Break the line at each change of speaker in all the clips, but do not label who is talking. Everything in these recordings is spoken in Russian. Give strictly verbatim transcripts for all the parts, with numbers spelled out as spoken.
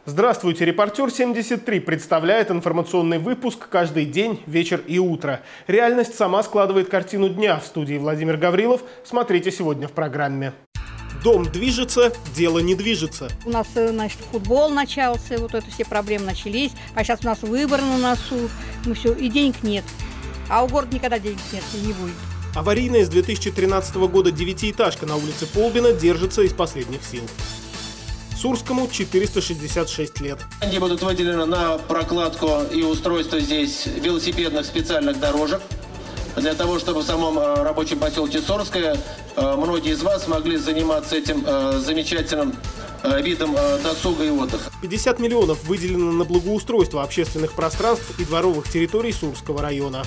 Здравствуйте, репортер семьдесят три представляет информационный выпуск каждый день, вечер и утро. Реальность сама складывает картину дня. В студии Владимир Гаврилов. Смотрите сегодня в программе. Дом движется, дело не движется.
У нас, значит, футбол начался, вот это все проблемы начались, а сейчас у нас выборы на носу, ну все, и денег нет. А у города никогда денег нет и не будет.
Аварийная с две тысячи тринадцатого года девятиэтажка на улице Полбина держится из последних сил. Сурскому четыреста шестьдесят шесть лет.
Деньги будут выделены на прокладку и устройство здесь велосипедных специальных дорожек. Для того, чтобы в самом рабочем поселке Сурское многие из вас могли заниматься этим замечательным видом досуга и отдыха.
пятьдесят миллионов выделено на благоустройство общественных пространств и дворовых территорий Сурского района.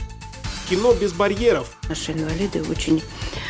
Кино без барьеров.
Наши инвалиды очень,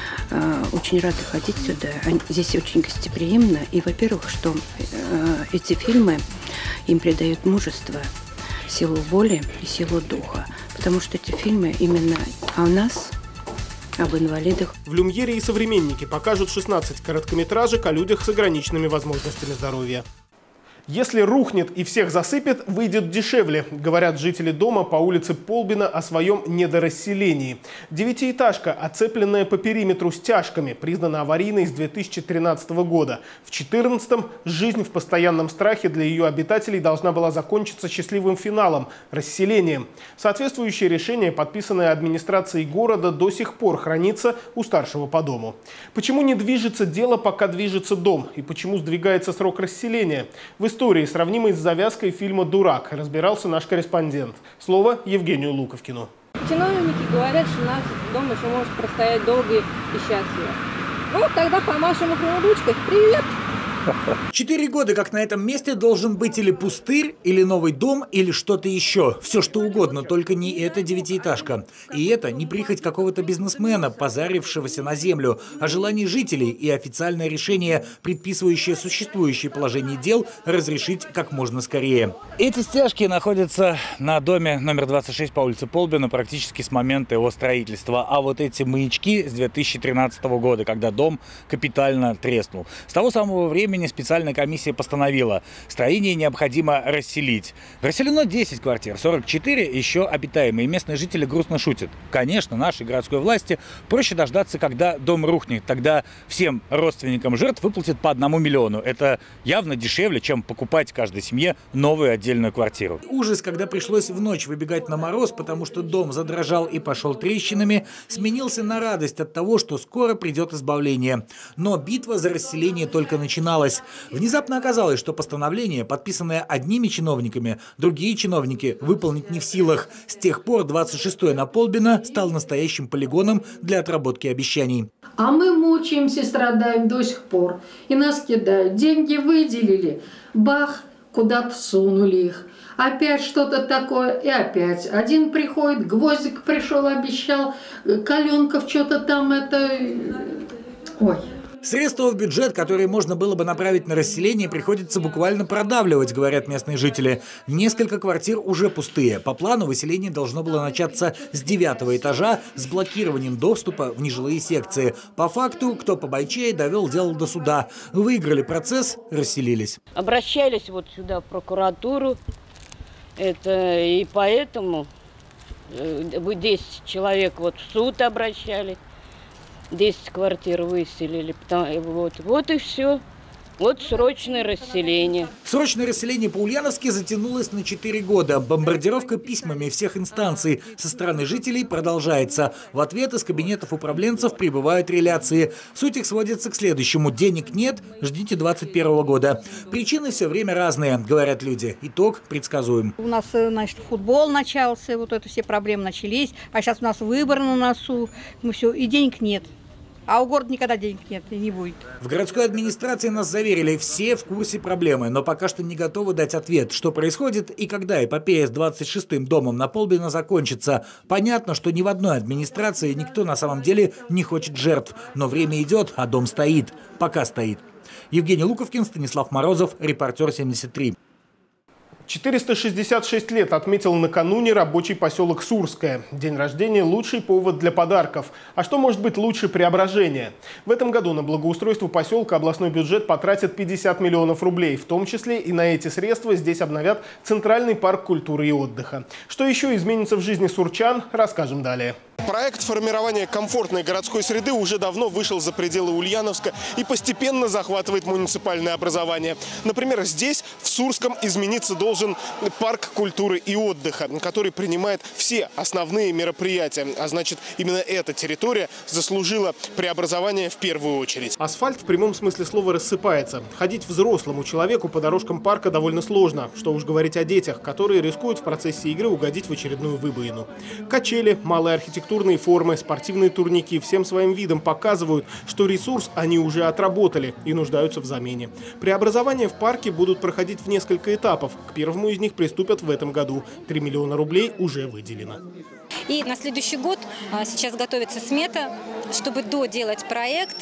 очень рады ходить сюда. Они, здесь очень гостеприимно. И, во-первых, что эти фильмы им придают мужество, силу воли и силу духа. Потому что эти фильмы именно о нас, об инвалидах.
В «Люмьере» и «Современнике» покажут шестнадцать короткометражек о людях с ограниченными возможностями здоровья. Если рухнет и всех засыпет, выйдет дешевле, говорят жители дома по улице Полбина о своем недорасселении. Девятиэтажка, оцепленная по периметру стяжками, признана аварийной с две тысячи тринадцатого года. В две тысячи четырнадцатом жизнь в постоянном страхе для ее обитателей должна была закончиться счастливым финалом – расселением. Соответствующее решение, подписанное администрацией города, до сих пор хранится у старшего по дому. Почему не движется дело, пока движется дом? И почему сдвигается срок расселения? В истории, сравнимой с завязкой фильма «Дурак», разбирался наш корреспондент. Слово Евгению Луковкину.
Чиновники говорят, что наш дом еще может простоять долго и счастливо. Вот тогда помашем их ручкой. Привет!
Четыре года, как на этом месте, должен быть или пустырь, или новый дом, или что-то еще. Все что угодно, только не эта девятиэтажка. И это не прихоть какого-то бизнесмена, позарившегося на землю, а желание жителей и официальное решение, предписывающее существующее положение дел, разрешить как можно скорее. Эти стяжки находятся на доме номер двадцать шесть по улице Полбина практически с момента его строительства. А вот эти маячки с две тысячи тринадцатого года, когда дом капитально треснул. С того самого времени специальная комиссия постановила, строение необходимо расселить. Расселено десять квартир, сорок четыре еще обитаемые. Местные жители грустно шутят. Конечно, нашей городской власти проще дождаться, когда дом рухнет. Тогда всем родственникам жертв выплатят по одному миллиону. Это явно дешевле, чем покупать каждой семье новую отдельную квартиру. Ужас, когда пришлось в ночь выбегать на мороз, потому что дом задрожал и пошел трещинами, сменился на радость от того, что скоро придет избавление. Но битва за расселение только начиналась. Внезапно оказалось, что постановление, подписанное одними чиновниками, другие чиновники выполнить не в силах. С тех пор двадцать шестой на Полбина стал настоящим полигоном для отработки обещаний.
А мы мучаемся, страдаем до сих пор. И нас кидают. Деньги выделили. Бах, куда-то сунули их. Опять что-то такое, и опять. Один приходит, Гвоздик пришел, обещал, Каленков что-то там это... Ой...
Средства в бюджет, которые можно было бы направить на расселение, приходится буквально продавливать, говорят местные жители. Несколько квартир уже пустые. По плану выселение должно было начаться с девятого этажа с блокированием доступа в нежилые секции. По факту, кто побойчее, довел дело до суда. Выиграли процесс, расселились.
Обращались вот сюда в прокуратуру. Это и поэтому десять человек вот в суд обращались. десять квартир выселили. Вот, вот и все. Вот срочное расселение.
Срочное расселение по-ульяновски затянулось на четыре года. Бомбардировка письмами всех инстанций со стороны жителей продолжается. В ответ из кабинетов управленцев прибывают реляции. Суть их сводится к следующему. Денег нет, ждите двадцать первого года. Причины все время разные, говорят люди. Итог предсказуем.
У нас, значит, футбол начался, вот это все проблемы начались, а сейчас у нас выборы на носу, ну все, и денег нет. А у города никогда денег нет и не будет.
В городской администрации нас заверили, все в курсе проблемы, но пока что не готовы дать ответ, что происходит и когда эпопея с двадцать шестым домом на Полбина закончится. Понятно, что ни в одной администрации никто на самом деле не хочет жертв, но время идет, а дом стоит. Пока стоит. Евгений Луковкин, Станислав Морозов, репортер семьдесят три.
четыреста шестьдесят шесть лет отметил накануне рабочий поселок Сурское. День рождения – лучший повод для подарков. А что может быть лучше преображения? В этом году на благоустройство поселка областной бюджет потратит пятьдесят миллионов рублей. В том числе и на эти средства здесь обновят Центральный парк культуры и отдыха. Что еще изменится в жизни сурчан, расскажем далее. Проект формирования комфортной городской среды уже давно вышел за пределы Ульяновска и постепенно захватывает муниципальное образование. Например, здесь, в Сурском, измениться должен парк культуры и отдыха, который принимает все основные мероприятия. А значит, именно эта территория заслужила преобразование в первую очередь. Асфальт в прямом смысле слова рассыпается. Ходить взрослому человеку по дорожкам парка довольно сложно. Что уж говорить о детях, которые рискуют в процессе игры угодить в очередную выбоину. Качели, малые архитектурные формы, спортивные турники всем своим видом показывают, что ресурс они уже отработали и нуждаются в замене. Преобразования в парке будут проходить в несколько этапов. К первому из них приступят в этом году. три миллиона рублей уже выделено.
И на следующий год сейчас готовится смета, чтобы доделать проект,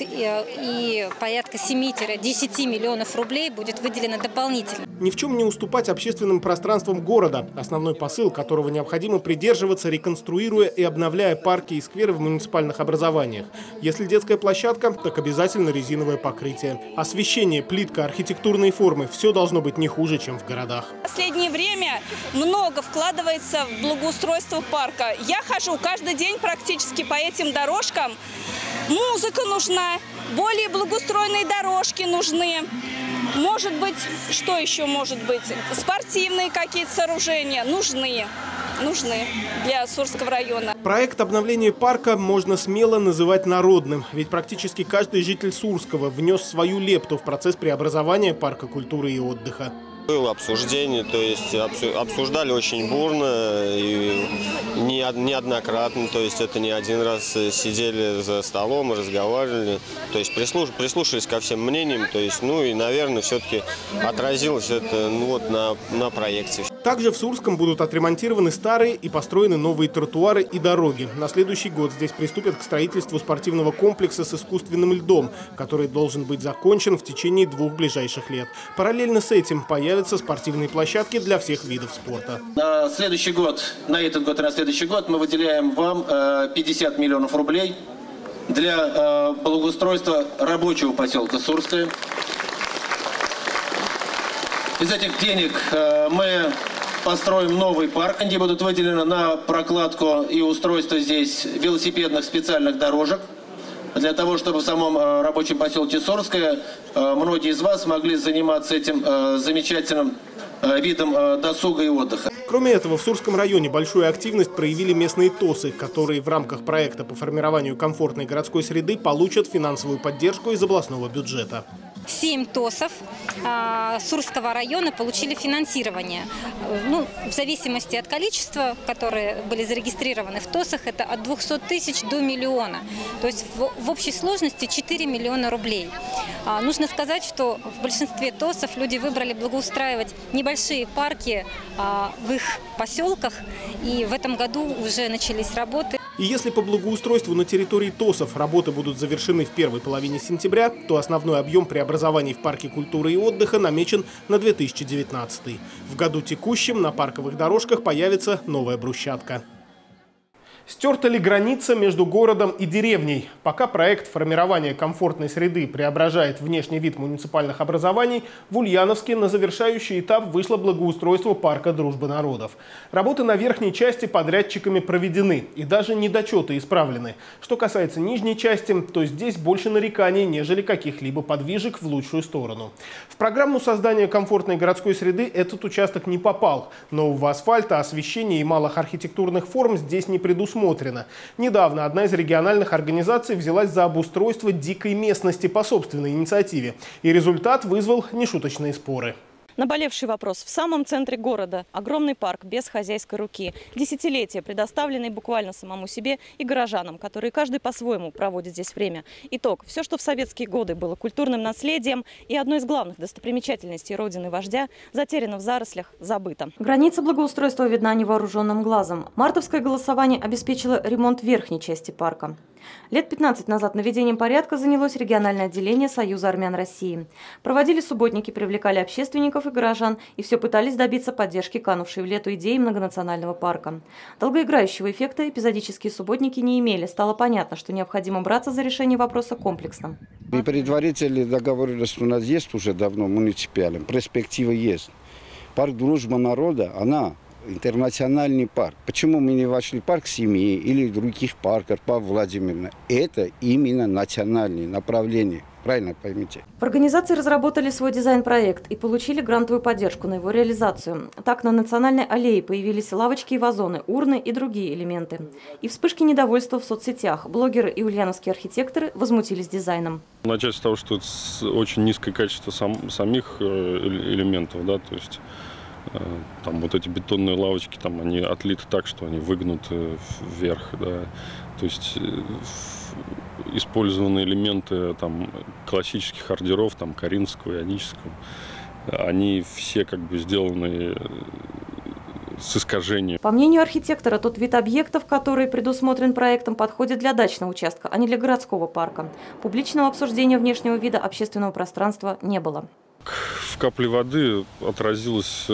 и порядка семи-десяти миллионов рублей будет выделено дополнительно.
Ни в чем не уступать общественным пространствам города. Основной посыл, которого необходимо придерживаться, реконструируя и обновляя парки и скверы в муниципальных образованиях. Если детская площадка, так обязательно резиновое покрытие. Освещение, плитка, архитектурные формы – все должно быть не хуже, чем в городах.
В последнее время много вкладывается в благоустройство парка. Я хожу каждый день практически по этим дорожкам. Музыка нужна, более благоустроенные дорожки нужны. Может быть, что еще может быть? Спортивные какие-то сооружения нужны. нужны для Сурского района.
Проект обновления парка можно смело называть народным, ведь практически каждый житель Сурского внес свою лепту в процесс преобразования парка культуры и отдыха.
Было обсуждение, то есть обсуждали очень бурно и неоднократно, то есть это не один раз сидели за столом и разговаривали, то есть прислушались ко всем мнениям, то есть, ну и, наверное, все-таки отразилось это ну, вот на, на проекте.
Также в Сурском будут отремонтированы старые и построены новые тротуары и дороги. На следующий год здесь приступят к строительству спортивного комплекса с искусственным льдом, который должен быть закончен в течение двух ближайших лет. Параллельно с этим появятся спортивные площадки для всех видов спорта.
На следующий год, на этот год и на следующий год мы выделяем вам пятьдесят миллионов рублей для благоустройства рабочего поселка Сурское. Из этих денег мы построим новый парк, где будут выделены на прокладку и устройство здесь велосипедных специальных дорожек, для того, чтобы в самом рабочем поселке Сурское многие из вас могли заниматься этим замечательным видом досуга и отдыха.
Кроме этого, в Сурском районе большую активность проявили местные ТОСы, которые в рамках проекта по формированию комфортной городской среды получат финансовую поддержку из областного бюджета.
Семь ТОСов э, Сурского района получили финансирование. Ну, в зависимости от количества, которые были зарегистрированы в ТОСах, это от двухсот тысяч до миллиона. То есть в, в общей сложности четыре миллиона рублей. А, нужно сказать, что в большинстве ТОСов люди выбрали благоустраивать небольшие парки а, в их поселках. И в этом году уже начались работы.
И если по благоустройству на территории ТОСов работы будут завершены в первой половине сентября, то основной объем преобразований в парке культуры и отдыха намечен на две тысячи девятнадцатый. В году текущем на парковых дорожках появится новая брусчатка. Стерта ли граница между городом и деревней? Пока проект формирования комфортной среды преображает внешний вид муниципальных образований, в Ульяновске на завершающий этап вышло благоустройство парка Дружбы народов. Работы на верхней части подрядчиками проведены и даже недочеты исправлены. Что касается нижней части, то здесь больше нареканий, нежели каких-либо подвижек в лучшую сторону. В программу создания комфортной городской среды этот участок не попал. Нового асфальта, освещения и малых архитектурных форм здесь не предусмотрено. Недавно одна из региональных организаций взялась за обустройство дикой местности по собственной инициативе. И результат вызвал нешуточные споры.
Наболевший вопрос. В самом центре города огромный парк без хозяйской руки. Десятилетия, предоставленный буквально самому себе и горожанам, которые каждый по-своему проводит здесь время. Итог. Все, что в советские годы было культурным наследием и одной из главных достопримечательностей родины вождя, затеряно в зарослях, забыто. Граница благоустройства видна невооруженным глазом. Мартовское голосование обеспечило ремонт верхней части парка. Лет пятнадцать назад наведением порядка занялось региональное отделение Союза армян России. Проводили субботники, привлекали общественников и горожан и все пытались добиться поддержки канувшей в лету идеи многонационального парка. Долгоиграющего эффекта эпизодические субботники не имели. Стало понятно, что необходимо браться за решение вопроса комплексно.
И предварительные договоренности у нас есть уже давно муниципальным, перспектива есть. Парк «Дружба народа», она интернациональный парк. Почему мы не вошли в парк семьи или других парков по Владимиру? Это именно национальное направление. Правильно поймите.
В организации разработали свой дизайн-проект и получили грантовую поддержку на его реализацию. Так, на национальной аллее появились лавочки и вазоны, урны и другие элементы. И вспышки недовольства в соцсетях. Блогеры и ульяновские архитекторы возмутились дизайном.
Начать с того, что это очень низкое качество сам, самих элементов, да, то есть там вот эти бетонные лавочки, там они отлиты так, что они выгнуты вверх, да. То есть использованы элементы там классических ордеров, там коринфского, ионического, они все как бы сделаны с искажением.
По мнению архитектора, тот вид объектов, который предусмотрен проектом, подходит для дачного участка, а не для городского парка. Публичного обсуждения внешнего вида общественного пространства не было.
В капле воды отразилась,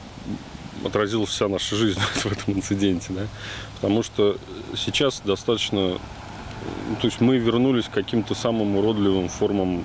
отразилась вся наша жизнь в этом инциденте, да? Потому что сейчас достаточно, то есть мы вернулись к каким-то самым уродливым формам,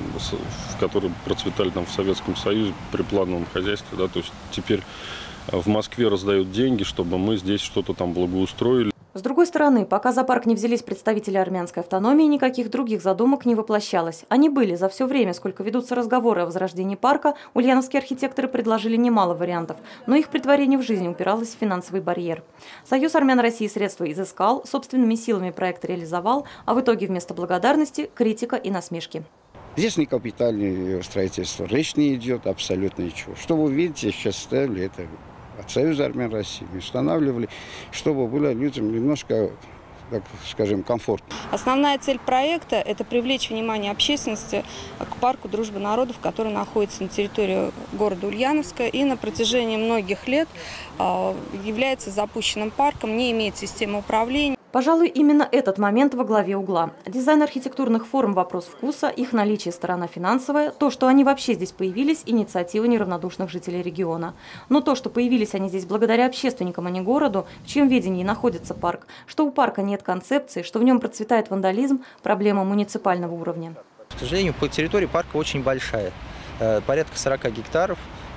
которые процветали там в Советском Союзе при плановом хозяйстве, да? То есть теперь в Москве раздают деньги, чтобы мы здесь что-то там благоустроили.
С другой стороны, пока за парк не взялись представители армянской автономии, никаких других задумок не воплощалось. Они были. За все время, сколько ведутся разговоры о возрождении парка, ульяновские архитекторы предложили немало вариантов, но их претворение в жизнь упиралось в финансовый барьер. Союз армян России средства изыскал, собственными силами проект реализовал, а в итоге вместо благодарности – критика и насмешки.
Здесь не капитальное строительство, речь не идет абсолютно ничего. Что вы видите, сейчас ставили это от Союза армян России, устанавливали, чтобы было людям немножко, так скажем, комфортно.
Основная цель проекта – это привлечь внимание общественности к парку «Дружба народов», который находится на территории города Ульяновска и на протяжении многих лет является запущенным парком, не имеет системы управления.
Пожалуй, именно этот момент во главе угла. Дизайн архитектурных форм – вопрос вкуса, их наличие, сторона финансовая, то, что они вообще здесь появились – инициатива неравнодушных жителей региона. Но то, что появились они здесь благодаря общественникам, а не городу, в чьем ведении находится парк, что у парка нет концепции, что в нем процветает вандализм – проблема муниципального уровня.
К сожалению, по территории парка очень большая, порядка сорока гектаров,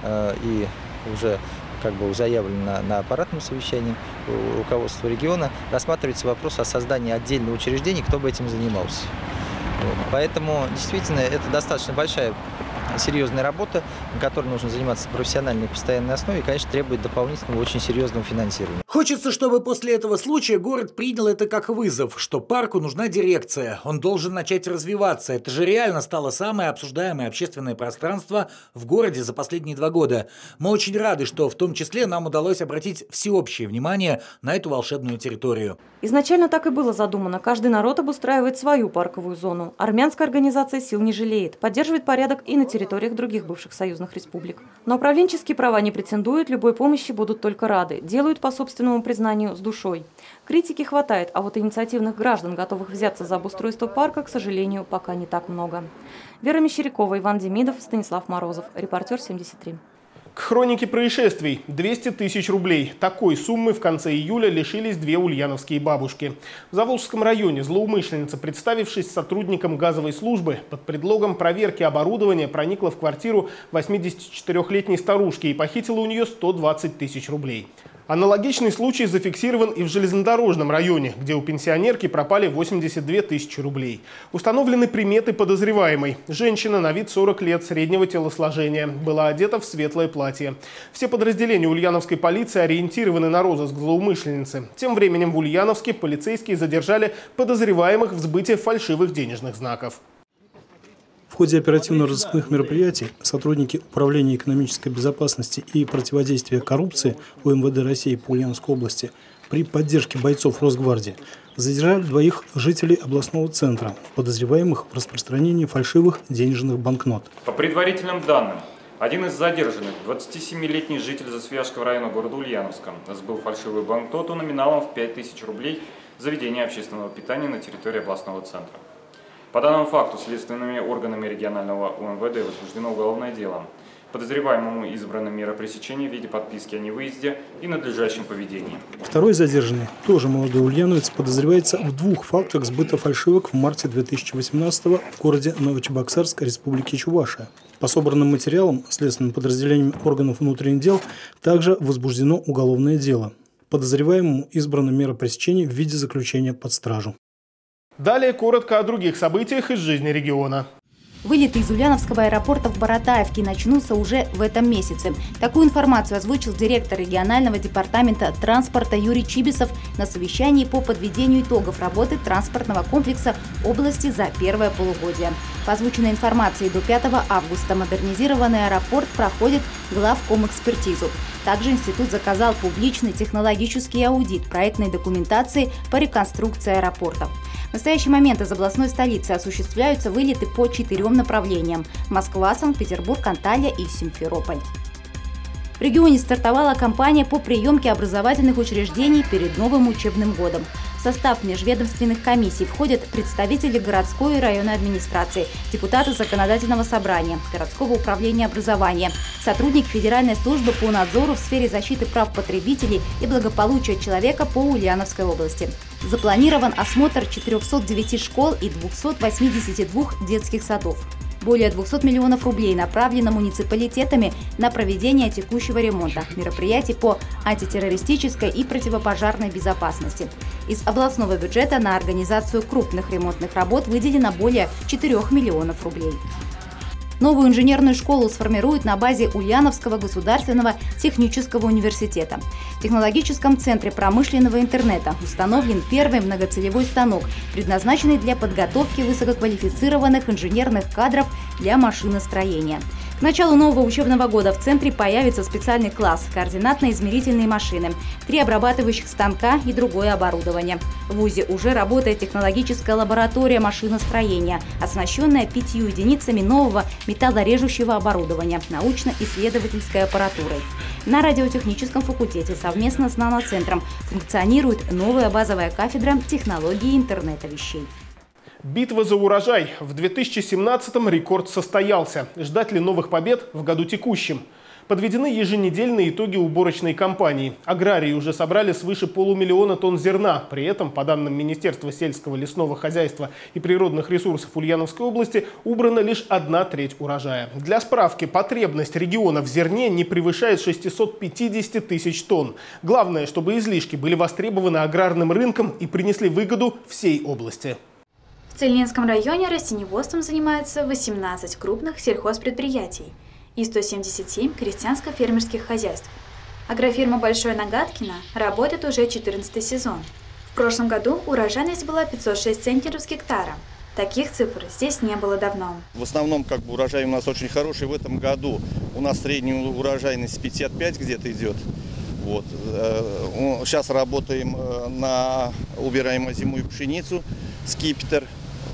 и уже как бы заявлено на, на аппаратном совещании у руководства региона, рассматривается вопрос о создании отдельного учреждения, кто бы этим занимался. Вот. Поэтому действительно это достаточно большая, серьезная работа, которой нужно заниматься на профессиональной и постоянной основе, и, конечно, требует дополнительного очень серьезного финансирования.
Хочется, чтобы после этого случая город принял это как вызов, что парку нужна дирекция, он должен начать развиваться. Это же реально стало самое обсуждаемое общественное пространство в городе за последние два года. Мы очень рады, что в том числе нам удалось обратить всеобщее внимание на эту волшебную территорию.
Изначально так и было задумано. Каждый народ обустраивает свою парковую зону. Армянская организация сил не жалеет, поддерживает порядок и на территориях других бывших союзных республик. Но управленческие права не претендуют, любой помощи будут только рады. Делают по собственному признанию с душой. Критики хватает, а вот инициативных граждан, готовых взяться за обустройство парка, к сожалению, пока не так много. Вера Мещерякова, Иван Демидов, Станислав Морозов. Репортер семьдесят три.
К хронике происшествий. двести тысяч рублей. Такой суммы в конце июля лишились две ульяновские бабушки. В Заволжском районе злоумышленница, представившись сотрудником газовой службы, под предлогом проверки оборудования проникла в квартиру восьмидесятичетырёхлетней старушки и похитила у нее сто двадцать тысяч рублей. Аналогичный случай зафиксирован и в железнодорожном районе, где у пенсионерки пропали восемьдесят две тысячи рублей. Установлены приметы подозреваемой. Женщина на вид сорок лет, среднего телосложения, была одета в светлое платье. Все подразделения ульяновской полиции ориентированы на розыск злоумышленницы. Тем временем в Ульяновске полицейские задержали подозреваемых в сбытии фальшивых денежных знаков.
В ходе оперативно-розыскных мероприятий сотрудники Управления экономической безопасности и противодействия коррупции УМВД России по Ульяновской области при поддержке бойцов Росгвардии задержали двоих жителей областного центра, подозреваемых в распространении фальшивых денежных банкнот.
По предварительным данным, один из задержанных, двадцатисемилетний житель Засвияжского района города Ульяновска, сбыл фальшивую банкноту номиналом в пять тысяч рублей заведения общественного питания на территории областного центра. По данному факту следственными органами регионального УМВД возбуждено уголовное дело. Подозреваемому избрана мера пресечения в виде подписки о невыезде и надлежащем поведении.
Второй задержанный, тоже молодой ульяновец, подозревается в двух фактах сбыта фальшивок в марте две тысячи восемнадцатого в городе Новочебоксарск Республики Чувашия. По собранным материалам следственным подразделением органов внутренних дел также возбуждено уголовное дело. Подозреваемому избрана мера пресечения в виде заключения под стражу.
Далее коротко о других событиях из жизни региона.
Вылеты из Ульяновского аэропорта в Баратаевке начнутся уже в этом месяце. Такую информацию озвучил директор регионального департамента транспорта Юрий Чибисов на совещании по подведению итогов работы транспортного комплекса области за первое полугодие. По озвученной информации, до пятого августа модернизированный аэропорт проходит главкомэкспертизу. Также институт заказал публичный технологический аудит проектной документации по реконструкции аэропорта. В настоящий момент из областной столицы осуществляются вылеты по четырем направлениям – Москва, Санкт-Петербург, Анталия и Симферополь. В регионе стартовала кампания по приемке образовательных учреждений перед новым учебным годом. В состав межведомственных комиссий входят представители городской и районной администрации, депутаты законодательного собрания, городского управления образования, сотрудник Федеральной службы по надзору в сфере защиты прав потребителей и благополучия человека по Ульяновской области. Запланирован осмотр четырёхсот девяти школ и двухсот восьмидесяти двух детских садов. Более двухсот миллионов рублей направлено муниципалитетами на проведение текущего ремонта, мероприятий по антитеррористической и противопожарной безопасности. Из областного бюджета на организацию крупных ремонтных работ выделено более четырёх миллионов рублей. Новую инженерную школу сформируют на базе Ульяновского государственного технического университета. В технологическом центре промышленного интернета установлен первый многоцелевой станок, предназначенный для подготовки высококвалифицированных инженерных кадров для машиностроения. К началу нового учебного года в центре появится специальный класс – координатно-измерительные машины, три обрабатывающих станка и другое оборудование. В вузе уже работает технологическая лаборатория машиностроения, оснащенная пятью единицами нового металлорежущего оборудования, научно-исследовательской аппаратурой. На радиотехническом факультете совместно с наноцентром функционирует новая базовая кафедра технологии интернета вещей.
Битва за урожай. В две тысячи семнадцатом рекорд состоялся. Ждать ли новых побед в году текущем? Подведены еженедельные итоги уборочной кампании. Аграрии уже собрали свыше полумиллиона тонн зерна. При этом, по данным Министерства сельского лесного хозяйства и природных ресурсов Ульяновской области, убрана лишь одна треть урожая. Для справки, потребность региона в зерне не превышает шестисот пятидесяти тысяч тонн. Главное, чтобы излишки были востребованы аграрным рынком и принесли выгоду всей области.
В Цельнинском районе растениеводством занимаются восемнадцать крупных сельхозпредприятий и сто семьдесят семь крестьянско-фермерских хозяйств. Агрофирма «Большое Нагадкино» работает уже четырнадцатый сезон. В прошлом году урожайность была пятьсот шесть центнеров с гектара. Таких цифр здесь не было давно.
В основном как бы урожай у нас очень хороший. В этом году у нас средняя урожайность пятьдесят пять где-то идет. Вот. Сейчас работаем на убираем озимую пшеницу, скипетр.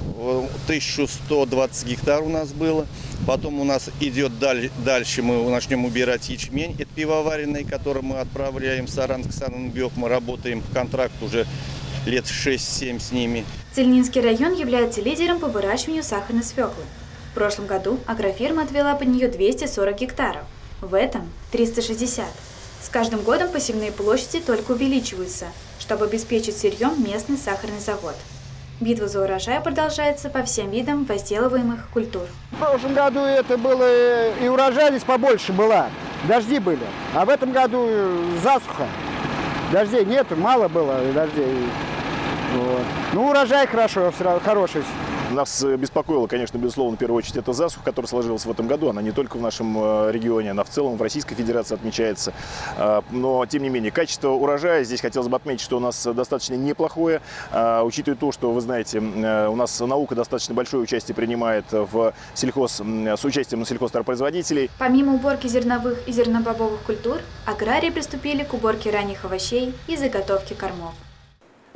тысяча сто двадцать гектар у нас было. Потом у нас идет дальше, мы начнем убирать ячмень, это пивоваренный, который мы отправляем в Саранск, Санэнбёв. Мы работаем по контракту уже лет шесть-семь с ними.
Цельнинский район является лидером по выращиванию сахарной свеклы. В прошлом году агрофирма отвела под нее двести сорок гектаров, в этом триста шестьдесят. С каждым годом посевные площади только увеличиваются, чтобы обеспечить сырьем местный сахарный завод. Битва за урожай продолжается по всем видам возделываемых культур.
В прошлом году это было и урожайность побольше была, дожди были. А в этом году засуха. Дождей нету, мало было дождей. Вот. Ну, урожай хорошо, хороший.
Нас беспокоило, конечно, безусловно, в первую очередь, это засуха, которая сложилась в этом году. Она не только в нашем регионе, она в целом в Российской Федерации отмечается. Но, тем не менее, качество урожая, здесь хотелось бы отметить, что у нас достаточно неплохое. Учитывая то, что, вы знаете, у нас наука достаточно большое участие принимает в сельхоз, с участием сельхозтоваропроизводителей.
Помимо уборки зерновых и зернобобовых культур, аграрии приступили к уборке ранних овощей и заготовке кормов.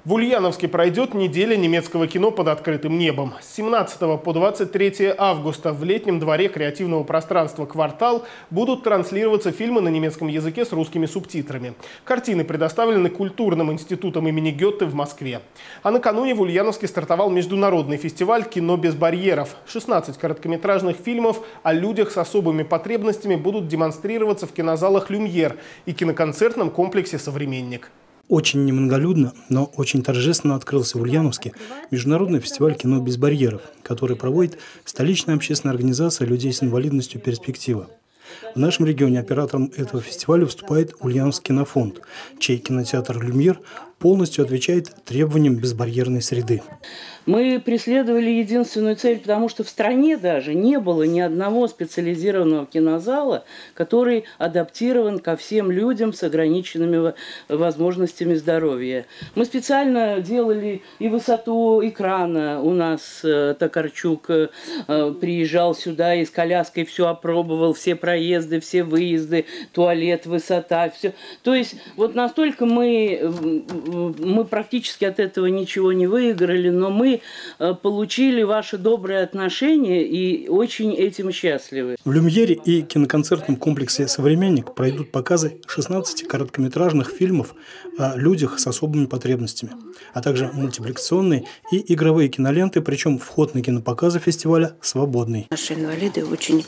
В Ульяновске пройдет неделя немецкого кино под открытым небом. С семнадцатого по двадцать третье августа в летнем дворе креативного пространства «Квартал» будут транслироваться фильмы на немецком языке с русскими субтитрами. Картины предоставлены Культурным институтом имени Гёте в Москве. А накануне в Ульяновске стартовал международный фестиваль «Кино без барьеров». шестнадцать короткометражных фильмов о людях с особыми потребностями будут демонстрироваться в кинозалах «Люмьер» и киноконцертном комплексе «Современник».
Очень немноголюдно, но очень торжественно открылся в Ульяновске международный фестиваль «Кино без барьеров», который проводит столичная общественная организация людей с инвалидностью «Перспектива». В нашем регионе оператором этого фестиваля выступает Ульяновский кинофонд, чей кинотеатр «Люмьер» полностью отвечает требованиям безбарьерной среды.
Мы преследовали единственную цель, потому что в стране даже не было ни одного специализированного кинозала, который адаптирован ко всем людям с ограниченными возможностями здоровья. Мы специально делали и высоту экрана. У нас э, Токарчук э, приезжал сюда и с коляской все опробовал, все проезды, все выезды, туалет, высота, все. То есть вот настолько мы, мы практически от этого ничего не выиграли, но мы получили ваши добрые отношения и очень этим счастливы.
В Люмьере и киноконцертном комплексе «Современник» пройдут показы шестнадцати короткометражных фильмов о людях с особыми потребностями, а также мультипликационные и игровые киноленты, причем вход на кинопоказы фестиваля свободный.
Наши инвалиды очень,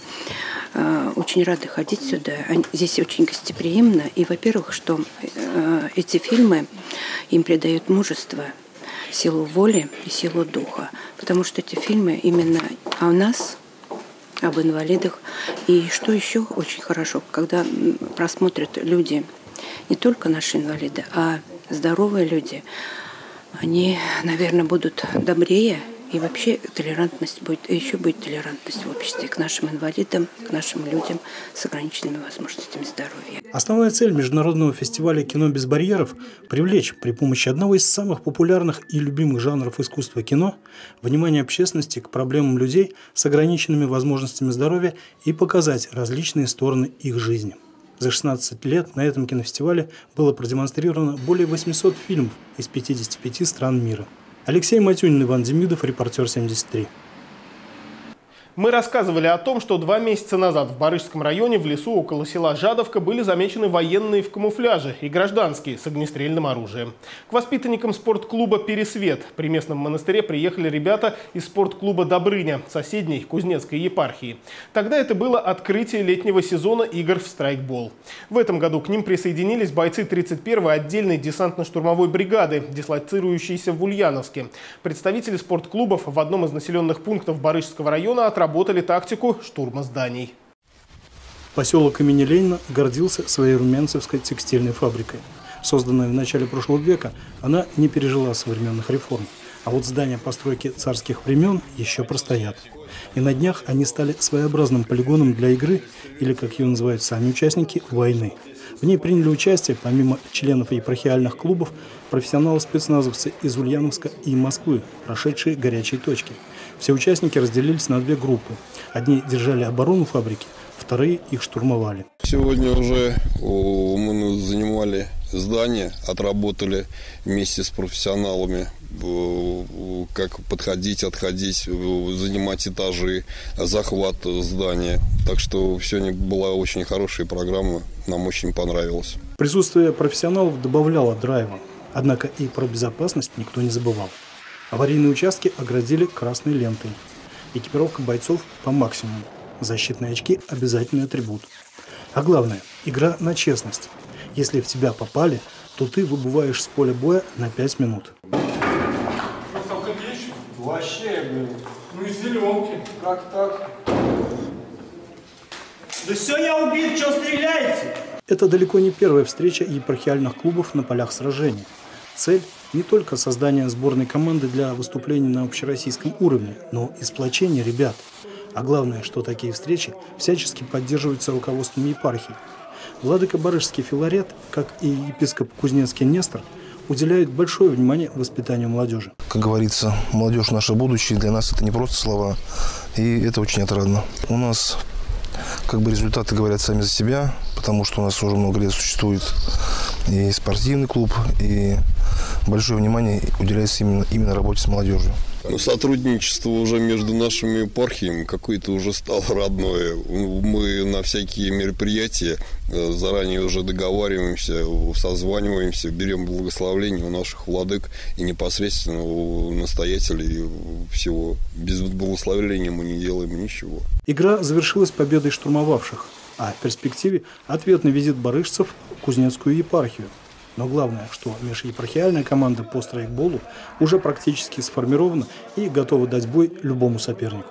очень рады ходить сюда. Здесь очень гостеприимно. И, во-первых, что эти фильмы им придают мужество, силу воли и силу духа. Потому что эти фильмы именно о нас, об инвалидах. И что еще очень хорошо, когда просмотрят люди, не только наши инвалиды, а здоровые люди, они, наверное, будут добрее. И вообще толерантность будет, еще будет толерантность в обществе к нашим инвалидам, к нашим людям с ограниченными возможностями здоровья.
Основная цель международного фестиваля «Кино без барьеров» – привлечь при помощи одного из самых популярных и любимых жанров искусства кино внимание общественности к проблемам людей с ограниченными возможностями здоровья и показать различные стороны их жизни. За шестнадцать лет на этом кинофестивале было продемонстрировано более восьмисот фильмов из пятидесяти пяти стран мира. Алексей Матюнин, Иван Демидов, репортер семьдесят три.
Мы рассказывали о том, что два месяца назад в Барышском районе в лесу около села Жадовка были замечены военные в камуфляже и гражданские с огнестрельным оружием. К воспитанникам спортклуба «Пересвет» при местном монастыре приехали ребята из спортклуба «Добрыня» соседней Кузнецкой епархии. Тогда это было открытие летнего сезона игр в страйкбол. В этом году к ним присоединились бойцы тридцать первой отдельной десантно-штурмовой бригады, дислоцирующейся в Ульяновске. Представители спортклубов в одном из населенных пунктов Барышского района отработали Работали тактику штурма зданий.
Поселок имени Ленина гордился своей румянцевской текстильной фабрикой. Созданная в начале прошлого века, она не пережила современных реформ. А вот здания постройки царских времен еще простоят. И на днях они стали своеобразным полигоном для игры, или, как ее называют сами участники, войны. В ней приняли участие, помимо членов епархиальных клубов, профессионалы-спецназовцы из Ульяновска и Москвы, прошедшие горячие точки. Все участники разделились на две группы. Одни держали оборону фабрики, вторые их штурмовали.
Сегодня уже мы занимали здание, отработали вместе с профессионалами, как подходить, отходить, занимать этажи, захват здания. Так что сегодня была очень хорошая программа, нам очень понравилось.
Присутствие профессионалов добавляло драйва, однако и про безопасность никто не забывал. Аварийные участки оградили красной лентой. Экипировка бойцов по максимуму. Защитные очки – обязательный атрибут. А главное – игра на честность. Если в тебя попали, то ты выбываешь с поля боя на пять минут.
Вообще, блин. Ну и зеленки. Как так? Да все, я убит, что стреляете?
Это далеко не первая встреча епархиальных клубов на полях сражений. Цель – не только создание сборной команды для выступлений на общероссийском уровне, но и сплочение ребят. А главное, что такие встречи всячески поддерживаются руководством епархии. Владыка Барышский Филарет, как и епископ Кузнецкий Нестор, уделяют большое внимание воспитанию молодежи.
Как говорится, молодежь наше будущее, для нас это не просто слова, и это очень отрадно. У нас как бы результаты говорят сами за себя, потому что у нас уже много лет существует и спортивный клуб, и большое внимание уделяется именно, именно работе с молодежью.
Ну, сотрудничество уже между нашими епархиями какое-то уже стало родное. Мы на всякие мероприятия заранее уже договариваемся, созваниваемся, берем благословление у наших владык и непосредственно у настоятелей всего. Без благословения мы не делаем ничего.
Игра завершилась победой штурмовавших, а в перспективе ответный визит барышцев в Кузнецкую епархию. Но главное, что межепархиальная команда по страйкболу уже практически сформирована и готова дать бой любому сопернику.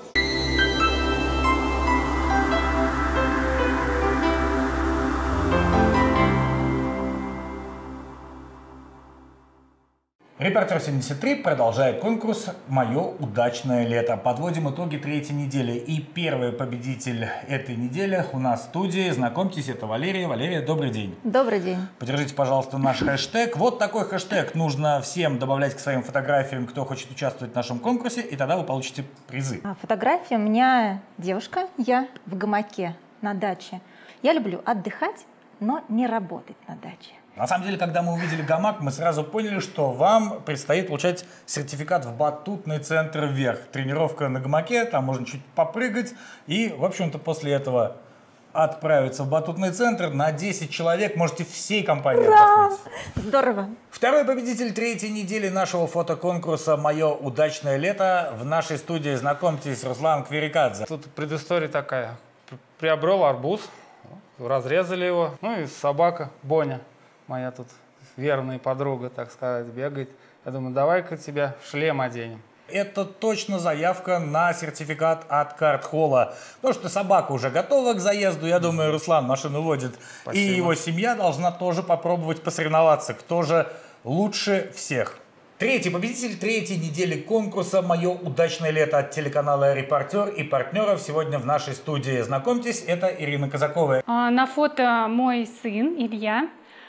Репортер семьдесят три продолжает конкурс «Мое удачное лето». Подводим итоги третьей недели. И первый победитель этой недели у нас в студии. Знакомьтесь, это Валерия. Валерия, добрый день.
Добрый день.
Поддержите, пожалуйста, наш хэштег. Вот такой хэштег нужно всем добавлять к своим фотографиям, кто хочет участвовать в нашем конкурсе, и тогда вы получите призы.
Фотография у меня девушка, я в гамаке на даче. Я люблю отдыхать, но не работать на даче.
На самом деле, когда мы увидели гамак, мы сразу поняли, что вам предстоит получать сертификат в батутный центр «Вверх». Тренировка на гамаке, там можно чуть попрыгать. И, в общем-то, после этого отправиться в батутный центр. На десять человек можете всей компанией отдохнуть.
Здорово!
Второй победитель третьей недели нашего фотоконкурса «Мое удачное лето». В нашей студии, знакомьтесь, Руслан Кверикадзе.
Тут предыстория такая. Приобрел арбуз, разрезали его, ну и собака Боня. Моя тут верная подруга, так сказать, бегает. Я думаю, давай-ка тебя в шлем оденем.
Это точно заявка на сертификат от Карт-холла. Потому что собака уже готова к заезду. Я думаю, Руслан машину водит. Спасибо. И его семья должна тоже попробовать посоревноваться. Кто же лучше всех? Третий победитель третьей недели конкурса «Мое удачное лето» от телеканала «Репортер» и партнеров сегодня в нашей студии. Знакомьтесь, это Ирина Казакова.
А, на фото мой сын Илья.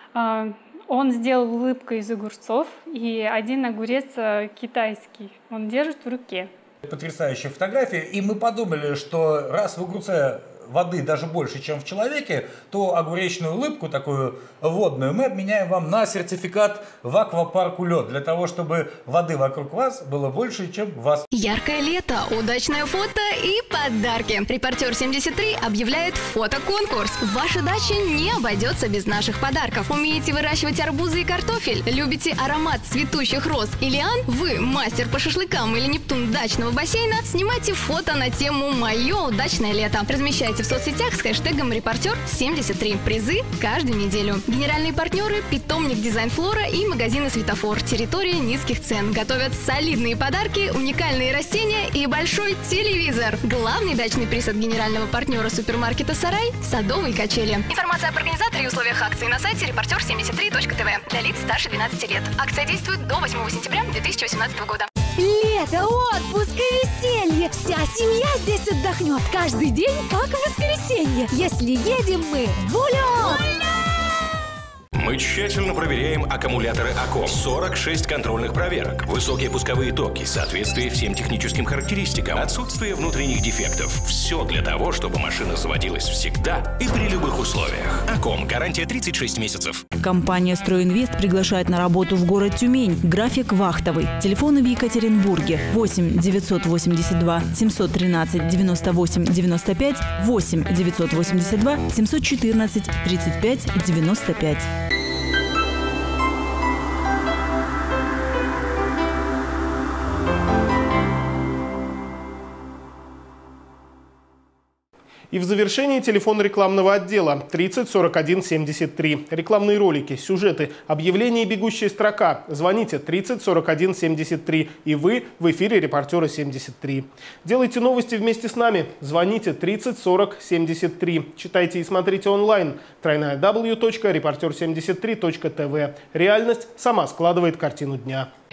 Он сделал улыбку из огурцов, и один огурец китайский, он держит в руке.
Потрясающая фотография, и мы подумали, что раз в огурце воды даже больше, чем в человеке, то огуречную улыбку, такую водную, мы обменяем вам на сертификат в аквапарку «Лед», для того, чтобы воды вокруг вас было больше, чем в вас.
Яркое лето, удачное фото и подарки. Репортер семьдесят три объявляет фотоконкурс. Ваша дача не обойдется без наших подарков. Умеете выращивать арбузы и картофель? Любите аромат цветущих роз и лиан? Вы мастер по шашлыкам или Нептун дачного бассейна? Снимайте фото на тему «Мое удачное лето». Размещайте в соцсетях с хэштегом «Репортер семьдесят три». Призы каждую неделю. Генеральные партнеры – питомник «Дизайн Флора» и магазины «Светофор». Территория низких цен. Готовят солидные подарки, уникальные растения и большой телевизор. Главный дачный приз от генерального партнера супермаркета «Сарай» – садовые качели. Информация об организаторе и условиях акции на сайте репортер семьдесят три точка тв для лиц старше двенадцати лет. Акция действует до восьмого сентября две тысячи восемнадцатого года.
Лето, отпуск и веселье. Вся семья здесь отдохнет. Каждый день, как в воскресенье. Если едем мы в улет.
Мы тщательно проверяем аккумуляторы АКОМ. сорок шесть контрольных проверок. Высокие пусковые токи, соответствие всем техническим характеристикам, отсутствие внутренних дефектов. Все для того, чтобы машина заводилась всегда и при любых условиях. АКОМ. Гарантия тридцать шесть месяцев.
Компания «Стройинвест» приглашает на работу в город Тюмень. График вахтовый. Телефоны в Екатеринбурге. восемь девятьсот восемьдесят два семьсот тринадцать девяносто восемь девяносто пять, восемь девятьсот восемьдесят два семьсот четырнадцать тридцать пять девяносто пять.
И в завершении телефон рекламного отдела тридцать сорок один семьдесят три. Рекламные ролики, сюжеты, объявления и бегущая строка. Звоните тридцать сорок один семьдесят три. И вы в эфире «Репортера семьдесят три». Делайте новости вместе с нами. Звоните тридцать сорок семьдесят три. Читайте и смотрите онлайн. дабл ю дабл ю дабл ю точка репортер семьдесят три точка тв. Реальность сама складывает картину дня.